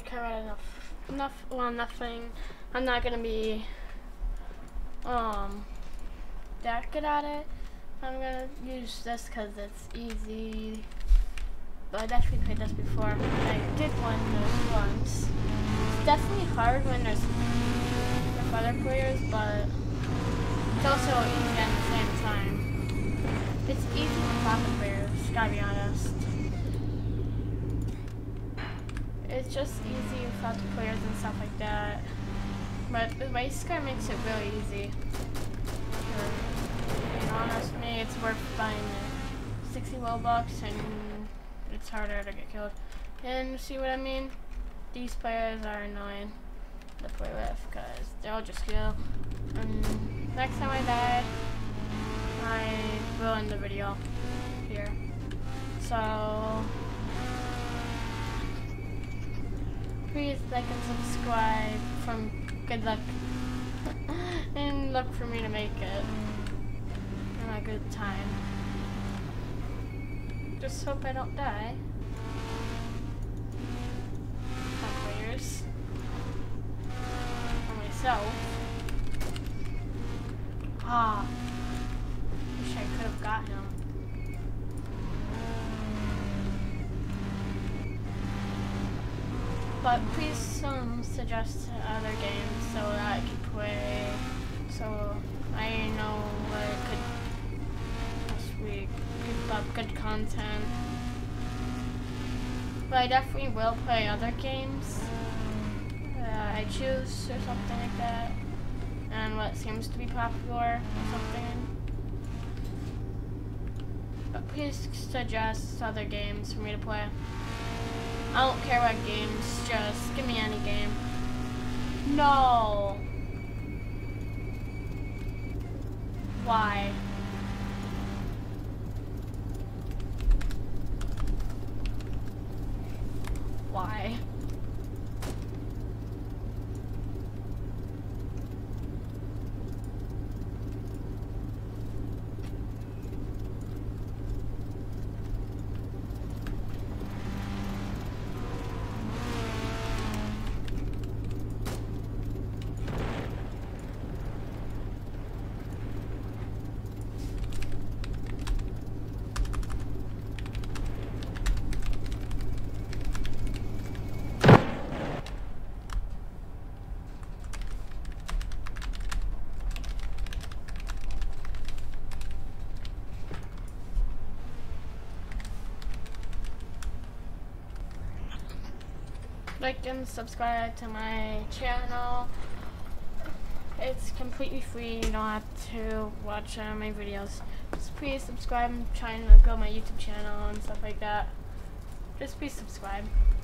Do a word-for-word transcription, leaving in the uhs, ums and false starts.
care about enough. Enough. Well, nothing. I'm not gonna be um that good at it. I'm gonna use this because it's easy. But I definitely played this before. I did one this once. It's definitely hard when there's with other players, but it's also easy at the same time. It's easy with proper players, gotta be honest. It's just easy without the players and stuff like that. But the race car makes it really easy. Being honest with me, it's worth buying it. sixty Robux and it's harder to get killed. And see what I mean? These players are annoying to play with because they'll just kill. And next time I die, I will end the video here. So please like and subscribe from good luck and luck for me to make it and a good time. Just hope I don't die. Some players. For myself. Ah. Wish I could have got him. But please um, suggest other games so that I can play, so I know what I could possibly keep up good content. But I definitely will play other games that I choose or something like that, and what seems to be popular or something. But please suggest other games for me to play. I don't care what games, just give me any game. No. Why? Why? Like and subscribe to my channel. It's completely free. You don't have to watch uh, my videos. Just please subscribe. I'm trying to grow my YouTube channel and stuff like that. Just please subscribe.